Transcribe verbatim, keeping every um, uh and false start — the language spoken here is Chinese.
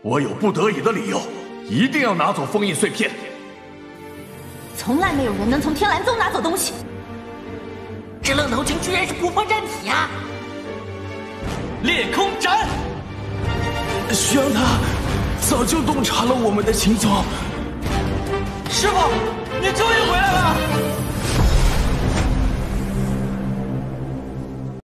我有不得已的理由，一定要拿走封印碎片。 从来没有人能从天蓝宗拿走东西。 这愣头青居然是不破战体呀！ 裂空斩！ 玄他早就洞察了我们的行踪。 师傅，你终于回来！